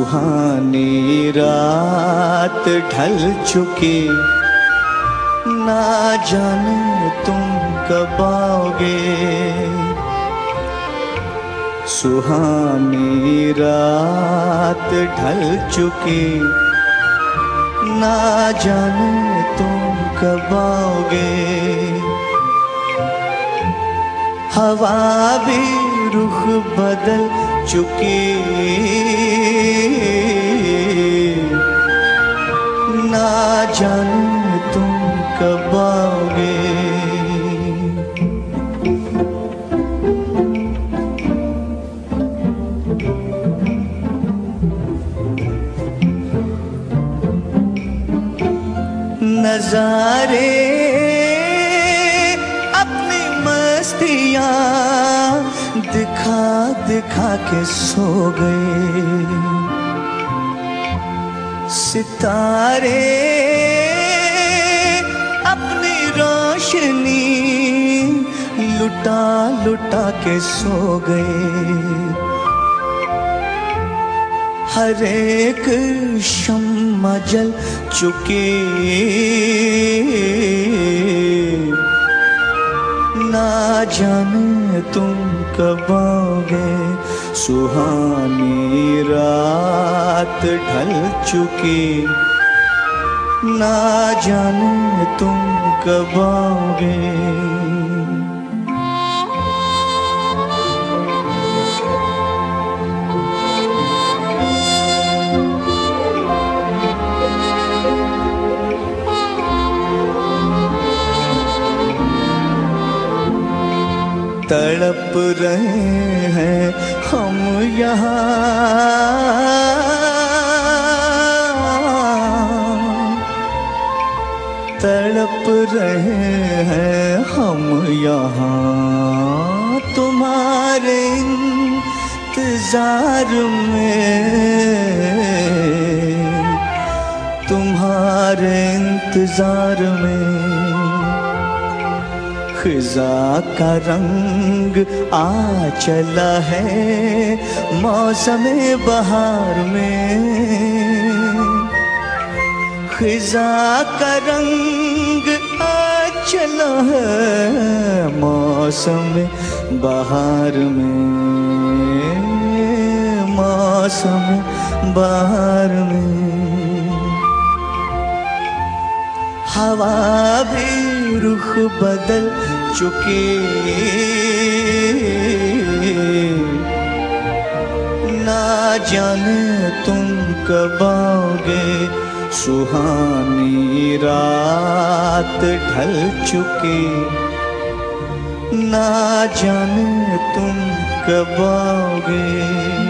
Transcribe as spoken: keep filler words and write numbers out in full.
सुहानी रात ढल चुकी, ना जाने तुम कब आओगे। सुहानी रात ढल चुकी, ना जाने तुम कब आओगे। हवा भी रुख बदल चुकी, ना जाने तुम कब आओगे। नजारे अपनी मस्तियाँ दिखा दिखा के सो गए। सितारे अपनी रोशनी लुटा लुटा के सो गए। हर एक शम्मा जल चुकी, ना जाने तुम कब आओगे। सुहानी रात ढल चुकी, ना जाने तुम कब आओगे। तड़प रहे हैं हम यहाँ, तड़प रहे हैं हम यहाँ तुम्हारे इंतजार में, तुम्हारे इंतजार में। खिज़ा का रंग आ चला है मौसम बहार में। खिज़ा का रंग आ चला है मौसम बहार में, मौसम बहार में। हवा भी रुख बदल चुकी, ना जाने तुम कब आओगे। सुहानी रात ढल चुकी, ना जाने तुम कब आओगे।